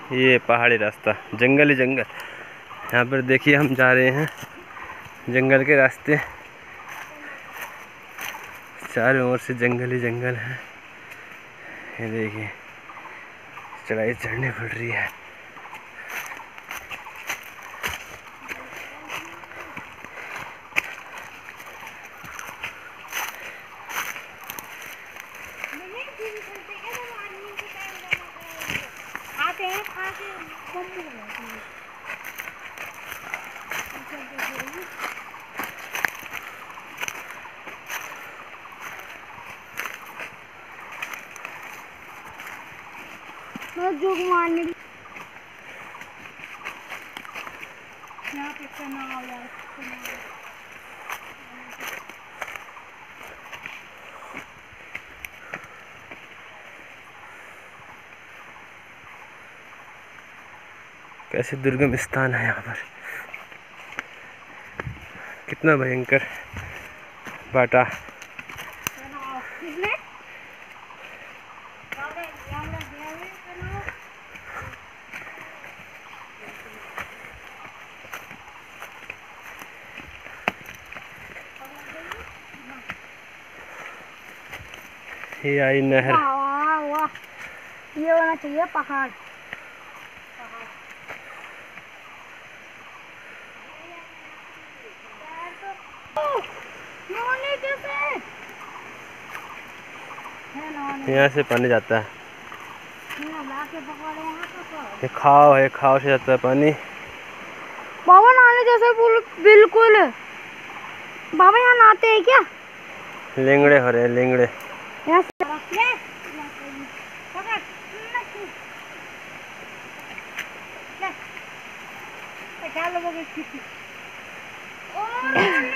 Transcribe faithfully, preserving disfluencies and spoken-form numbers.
ये पहाड़ी रास्ता, जंगल ही जंगल। यहाँ पर देखिए हम जा रहे हैं जंगल के रास्ते, चारों ओर से जंगल ही जंगल है। ये देखिए चढ़ाई चढ़नी पड़ रही है। जोग मारने यहाँ पे करना होगा। कैसे दुर्गम स्थान है यहाँ पर, कितना भयंकर बाटा। ये आई नहर। वाह वाह, ये होना चाहिए पहाड़। यहाँ से पानी जाता है, ये खाओ है, खाओ से जाता है पानी। बाबा नहाने जैसे बिल्कुल। बाबा यहाँ नहाते हैं क्या? लेंगड़े हो रहे हैं, लेंगड़े। क्या